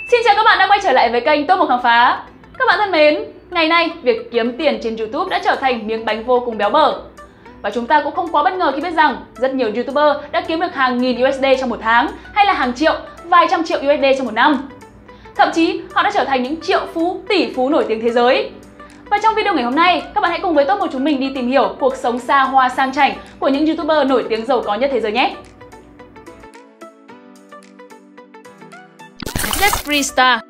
Xin chào các bạn đã quay trở lại với kênh Top 1 Khám Phá. Các bạn thân mến, ngày nay việc kiếm tiền trên YouTube đã trở thành miếng bánh vô cùng béo bở. Và chúng ta cũng không quá bất ngờ khi biết rằng rất nhiều YouTuber đã kiếm được hàng nghìn USD trong một tháng hay là hàng triệu, vài trăm triệu USD trong một năm. Thậm chí họ đã trở thành những triệu phú, tỷ phú nổi tiếng thế giới. Và trong video ngày hôm nay, các bạn hãy cùng với Top 1 chúng mình đi tìm hiểu cuộc sống xa hoa sang chảnh của những YouTuber nổi tiếng giàu có nhất thế giới nhé. Jeffree Star.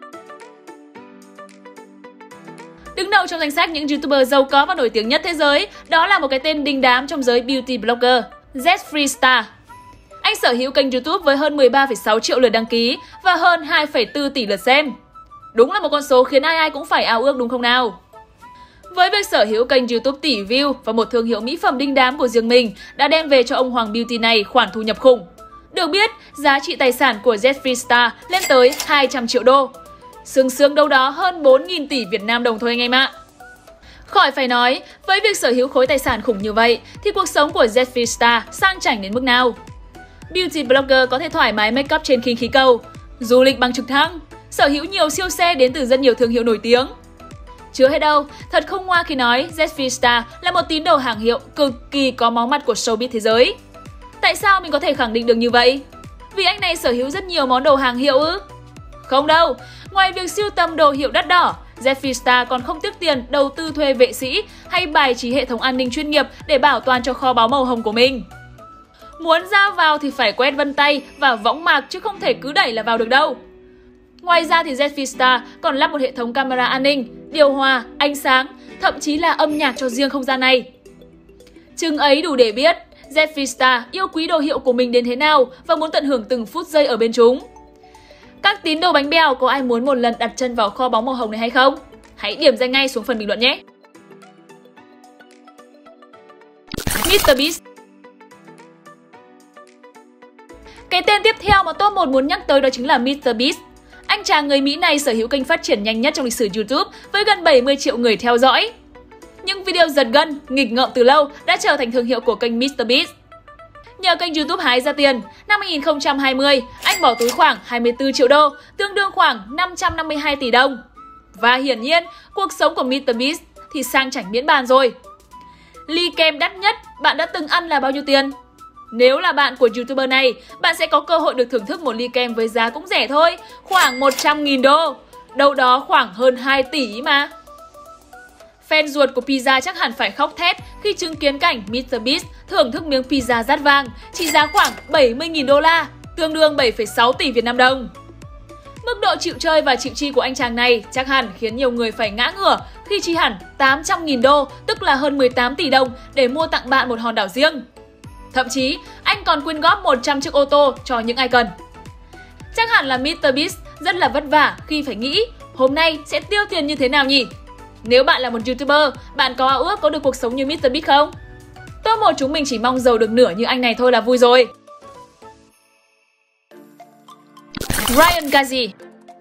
Đứng đầu trong danh sách những YouTuber giàu có và nổi tiếng nhất thế giới, đó là một cái tên đình đám trong giới beauty blogger, Jeffree Star. Anh sở hữu kênh YouTube với hơn 13,6 triệu lượt đăng ký và hơn 2,4 tỷ lượt xem. Đúng là một con số khiến ai ai cũng phải ao ước đúng không nào? Với việc sở hữu kênh YouTube tỷ view và một thương hiệu mỹ phẩm đình đám của riêng mình đã đem về cho ông Hoàng Beauty này khoản thu nhập khủng. Được biết, giá trị tài sản của Jeffree Star lên tới 200 triệu đô. Sương đâu đó hơn 4.000 tỷ Việt Nam đồng thôi anh em ạ. Khỏi phải nói, với việc sở hữu khối tài sản khủng như vậy thì cuộc sống của Jeffree Star sang chảnh đến mức nào? Beauty blogger có thể thoải mái make up trên khinh khí cầu, du lịch bằng trực thăng, sở hữu nhiều siêu xe đến từ rất nhiều thương hiệu nổi tiếng. Chưa hết đâu, thật không ngoa khi nói Jeffree Star là một tín đồ hàng hiệu cực kỳ có máu mặt của showbiz thế giới. Tại sao mình có thể khẳng định được như vậy? Vì anh này sở hữu rất nhiều món đồ hàng hiệu ư? Không đâu, ngoài việc sưu tầm đồ hiệu đắt đỏ, Jeffree Star còn không tiếc tiền đầu tư thuê vệ sĩ hay bài trí hệ thống an ninh chuyên nghiệp để bảo toàn cho kho báu màu hồng của mình. Muốn ra vào thì phải quét vân tay và võng mạc chứ không thể cứ đẩy là vào được đâu. Ngoài ra thì Jeffree Star còn lắp một hệ thống camera an ninh, điều hòa, ánh sáng, thậm chí là âm nhạc cho riêng không gian này. Chừng ấy đủ để biết Jeffree Star yêu quý đồ hiệu của mình đến thế nào và muốn tận hưởng từng phút giây ở bên chúng. Các tín đồ bánh bèo có ai muốn một lần đặt chân vào kho báu màu hồng này hay không? Hãy điểm danh ngay xuống phần bình luận nhé! MrBeast. Cái tên tiếp theo mà Top 1 muốn nhắc tới đó chính là MrBeast. Anh chàng người Mỹ này sở hữu kênh phát triển nhanh nhất trong lịch sử YouTube với gần 70 triệu người theo dõi. Những video giật gân, nghịch ngợm từ lâu đã trở thành thương hiệu của kênh MrBeast. Nhờ kênh YouTube hái ra tiền, năm 2020, anh bỏ túi khoảng 24 triệu đô, tương đương khoảng 552 tỷ đồng. Và hiển nhiên, cuộc sống của MrBeast thì sang chảnh miễn bàn rồi. Ly kem đắt nhất bạn đã từng ăn là bao nhiêu tiền? Nếu là bạn của YouTuber này, bạn sẽ có cơ hội được thưởng thức một ly kem với giá cũng rẻ thôi, khoảng 100.000 đô, đâu đó khoảng hơn 2 tỷ mà. Fan ruột của pizza chắc hẳn phải khóc thét khi chứng kiến cảnh MrBeast thưởng thức miếng pizza rát vàng trị giá khoảng 70.000 đô la, tương đương 7,6 tỷ Việt Nam đồng. Mức độ chịu chơi và chịu chi của anh chàng này chắc hẳn khiến nhiều người phải ngã ngửa khi chi hẳn 800.000 đô, tức là hơn 18 tỷ đồng để mua tặng bạn một hòn đảo riêng. Thậm chí, anh còn quyên góp 100 chiếc ô tô cho những ai cần. Chắc hẳn là MrBeast rất là vất vả khi phải nghĩ hôm nay sẽ tiêu tiền như thế nào nhỉ? Nếu bạn là một YouTuber, bạn có ao ước có được cuộc sống như MrBeast không? Top 1 chúng mình chỉ mong giàu được nửa như anh này thôi là vui rồi. Ryan Gosling.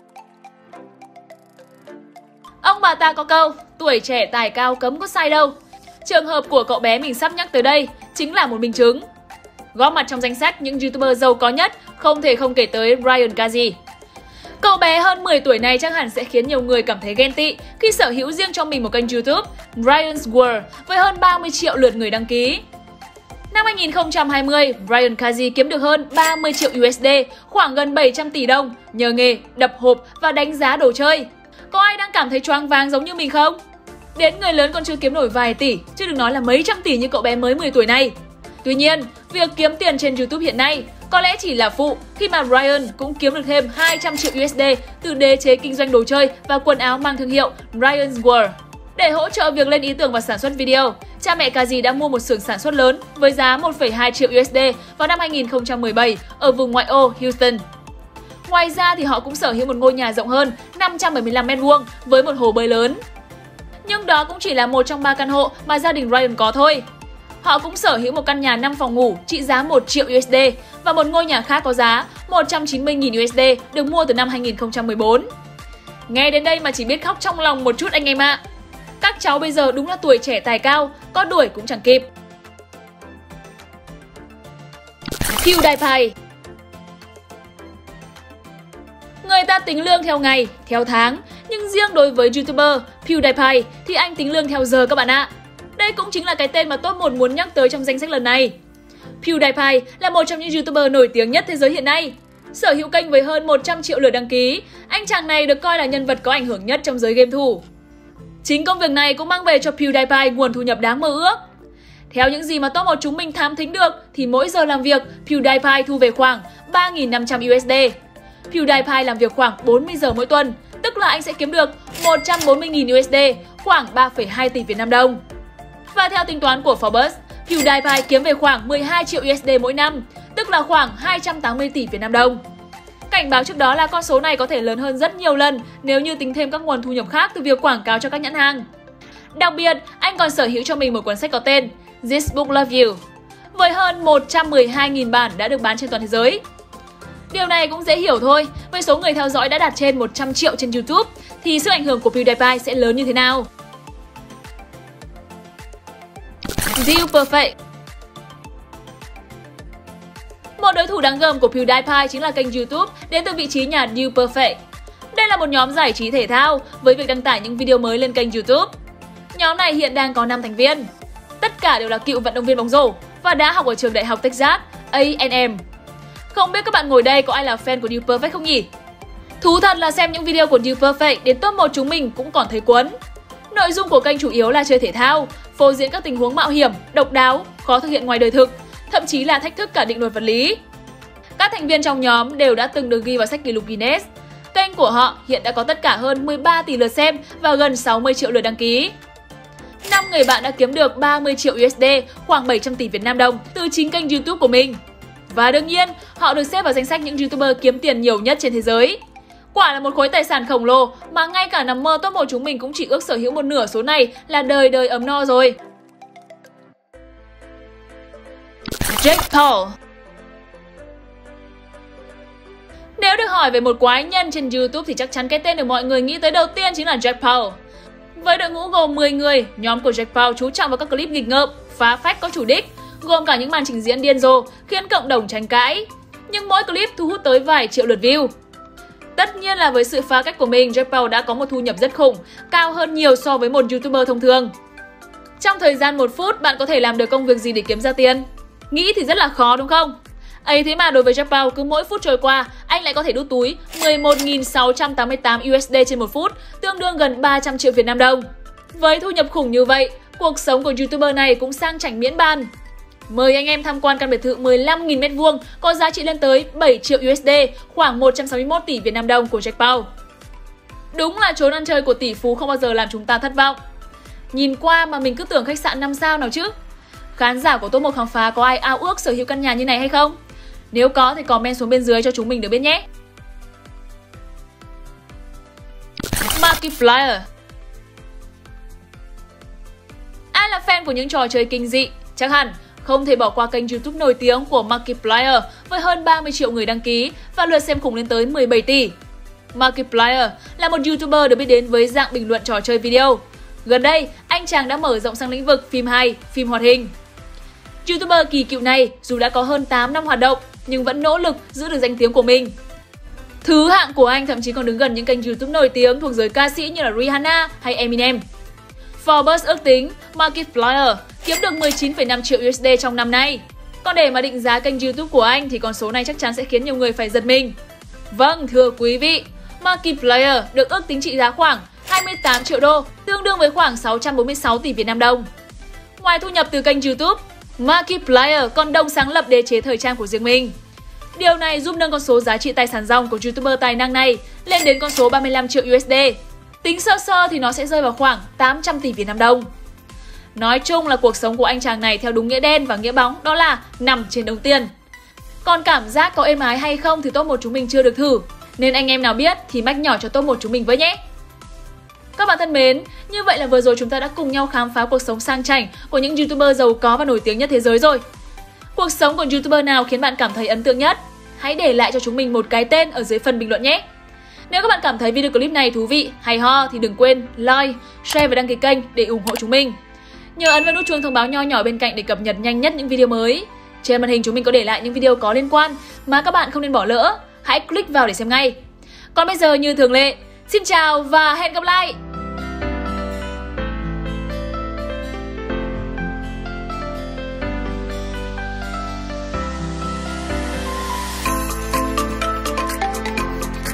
Ông bà ta có câu, tuổi trẻ tài cao cấm có sai đâu. Trường hợp của cậu bé mình sắp nhắc tới đây chính là một minh chứng. Góp mặt trong danh sách những YouTuber giàu có nhất, không thể không kể tới Ryan Gosling. Cậu bé hơn 10 tuổi này chắc hẳn sẽ khiến nhiều người cảm thấy ghen tị khi sở hữu riêng cho mình một kênh YouTube, Ryan's World, với hơn 30 triệu lượt người đăng ký. Năm 2020, Ryan Gosling kiếm được hơn 30 triệu USD, khoảng gần 700 tỷ đồng, nhờ nghề đập hộp và đánh giá đồ chơi. Có ai đang cảm thấy choáng váng giống như mình không? Đến người lớn còn chưa kiếm nổi vài tỷ, chứ đừng nói là mấy trăm tỷ như cậu bé mới 10 tuổi này. Tuy nhiên, việc kiếm tiền trên YouTube hiện nay có lẽ chỉ là phụ khi mà Ryan cũng kiếm được thêm 200 triệu USD từ đế chế kinh doanh đồ chơi và quần áo mang thương hiệu Ryan's World. Để hỗ trợ việc lên ý tưởng và sản xuất video, cha mẹ Kazi đã mua một xưởng sản xuất lớn với giá 1,2 triệu USD vào năm 2017 ở vùng ngoại ô Houston. Ngoài ra thì họ cũng sở hữu một ngôi nhà rộng hơn 575 m² với một hồ bơi lớn. Nhưng đó cũng chỉ là một trong 3 căn hộ mà gia đình Ryan có thôi. Họ cũng sở hữu một căn nhà 5 phòng ngủ trị giá 1 triệu USD và một ngôi nhà khác có giá 190.000 USD được mua từ năm 2014. Nghe đến đây mà chỉ biết khóc trong lòng một chút anh em ạ. Các cháu bây giờ đúng là tuổi trẻ tài cao, có đuổi cũng chẳng kịp. PewDiePie. Người ta tính lương theo ngày, theo tháng, nhưng riêng đối với YouTuber PewDiePie thì anh tính lương theo giờ các bạn ạ. Đây cũng chính là cái tên mà top 1 muốn nhắc tới trong danh sách lần này. PewDiePie là một trong những YouTuber nổi tiếng nhất thế giới hiện nay. Sở hữu kênh với hơn 100 triệu lượt đăng ký, anh chàng này được coi là nhân vật có ảnh hưởng nhất trong giới game thủ. Chính công việc này cũng mang về cho PewDiePie nguồn thu nhập đáng mơ ước. Theo những gì mà top 1 chúng mình thám thính được thì mỗi giờ làm việc, PewDiePie thu về khoảng 3.500 USD. PewDiePie làm việc khoảng 40 giờ mỗi tuần, tức là anh sẽ kiếm được 140.000 USD, khoảng 3,2 tỷ Việt Nam đồng. Và theo tính toán của Forbes, PewDiePie kiếm về khoảng 12 triệu USD mỗi năm, tức là khoảng 280 tỷ Việt Nam đồng. Cảnh báo trước đó là con số này có thể lớn hơn rất nhiều lần nếu như tính thêm các nguồn thu nhập khác từ việc quảng cáo cho các nhãn hàng. Đặc biệt, anh còn sở hữu cho mình một cuốn sách có tên This Book Loves You, với hơn 112.000 bản đã được bán trên toàn thế giới. Điều này cũng dễ hiểu thôi, với số người theo dõi đã đạt trên 100 triệu trên YouTube, thì sức ảnh hưởng của PewDiePie sẽ lớn như thế nào? Deal Perfect. Một đối thủ đáng gờm của PewDiePie chính là kênh YouTube đến từ vị trí nhà Deal Perfect. Đây là một nhóm giải trí thể thao với việc đăng tải những video mới lên kênh YouTube. Nhóm này hiện đang có 5 thành viên. Tất cả đều là cựu vận động viên bóng rổ và đã học ở trường đại học Texas A&M. Không biết các bạn ngồi đây có ai là fan của Deal Perfect không nhỉ? Thú thật là xem những video của Deal Perfect đến top 1 chúng mình cũng còn thấy cuốn. Nội dung của kênh chủ yếu là chơi thể thao, phô diễn các tình huống mạo hiểm, độc đáo, khó thực hiện ngoài đời thực, thậm chí là thách thức cả định luật vật lý. Các thành viên trong nhóm đều đã từng được ghi vào sách kỷ lục Guinness. Kênh của họ hiện đã có tất cả hơn 13 tỷ lượt xem và gần 60 triệu lượt đăng ký. 5 người bạn đã kiếm được 30 triệu USD, khoảng 700 tỷ Việt Nam đồng từ chính kênh YouTube của mình. Và đương nhiên, họ được xếp vào danh sách những YouTuber kiếm tiền nhiều nhất trên thế giới. Quả là một khối tài sản khổng lồ mà ngay cả nằm mơ top 1 chúng mình cũng chỉ ước sở hữu một nửa số này là đời đời ấm no rồi. Jake Paul. Nếu được hỏi về một quái nhân trên YouTube thì chắc chắn cái tên được mọi người nghĩ tới đầu tiên chính là Jake Paul. Với đội ngũ gồm 10 người, nhóm của Jake Paul chú trọng vào các clip nghịch ngợm, phá phách có chủ đích, gồm cả những màn trình diễn điên rồ khiến cộng đồng tranh cãi. Nhưng mỗi clip thu hút tới vài triệu lượt view. Tất nhiên là với sự phá cách của mình, Jake Paul đã có một thu nhập rất khủng, cao hơn nhiều so với một YouTuber thông thường. Trong thời gian 1 phút, bạn có thể làm được công việc gì để kiếm ra tiền? Nghĩ thì rất là khó đúng không? Ấy thế mà đối với Jake Paul, cứ mỗi phút trôi qua, anh lại có thể đút túi 11.688 USD trên 1 phút, tương đương gần 300 triệu Việt Nam đồng. Với thu nhập khủng như vậy, cuộc sống của YouTuber này cũng sang chảnh miễn bàn. Mời anh em tham quan căn biệt thự 15.000 m2 có giá trị lên tới 7 triệu USD, khoảng 161 tỷ Việt Nam đồng của Jake Paul. Đúng là chốn ăn chơi của tỷ phú không bao giờ làm chúng ta thất vọng. Nhìn qua mà mình cứ tưởng khách sạn 5 sao nào chứ. Khán giả của Top 1 Khám Phá có ai ao ước sở hữu căn nhà như này hay không? Nếu có thì comment xuống bên dưới cho chúng mình được biết nhé. Markiplier. Ai là fan của những trò chơi kinh dị? Chắc hẳn không thể bỏ qua kênh YouTube nổi tiếng của Markiplier với hơn 30 triệu người đăng ký và lượt xem khủng lên tới 17 tỷ. Markiplier là một YouTuber được biết đến với dạng bình luận trò chơi video. Gần đây, anh chàng đã mở rộng sang lĩnh vực phim hài, phim hoạt hình. YouTuber kỳ cựu này dù đã có hơn 8 năm hoạt động nhưng vẫn nỗ lực giữ được danh tiếng của mình. Thứ hạng của anh thậm chí còn đứng gần những kênh YouTube nổi tiếng thuộc giới ca sĩ như là Rihanna hay Eminem. Forbes ước tính Markiplier kiếm được 19,5 triệu USD trong năm nay. Còn để mà định giá kênh YouTube của anh thì con số này chắc chắn sẽ khiến nhiều người phải giật mình. Vâng, thưa quý vị, Markiplier được ước tính trị giá khoảng 28 triệu đô, tương đương với khoảng 646 tỷ Việt Nam đồng. Ngoài thu nhập từ kênh YouTube, Markiplier còn đồng sáng lập đế chế thời trang của riêng mình. Điều này giúp nâng con số giá trị tài sản ròng của YouTuber tài năng này lên đến con số 35 triệu USD. Tính sơ sơ thì nó sẽ rơi vào khoảng 800 tỷ Việt Nam đồng. Nói chung là cuộc sống của anh chàng này theo đúng nghĩa đen và nghĩa bóng, đó là nằm trên đống tiền. Còn cảm giác có êm ái hay không thì Top 1 chúng mình chưa được thử, nên anh em nào biết thì mách nhỏ cho Top 1 chúng mình với nhé. Các bạn thân mến, như vậy là vừa rồi chúng ta đã cùng nhau khám phá cuộc sống sang chảnh của những YouTuber giàu có và nổi tiếng nhất thế giới rồi. Cuộc sống của YouTuber nào khiến bạn cảm thấy ấn tượng nhất? Hãy để lại cho chúng mình một cái tên ở dưới phần bình luận nhé! Nếu các bạn cảm thấy video clip này thú vị, hay ho thì đừng quên like, share và đăng ký kênh để ủng hộ chúng mình. Nhớ ấn vào nút chuông thông báo nho nhỏ bên cạnh để cập nhật nhanh nhất những video mới. Trên màn hình chúng mình có để lại những video có liên quan mà các bạn không nên bỏ lỡ. Hãy click vào để xem ngay. Còn bây giờ như thường lệ, xin chào và hẹn gặp lại!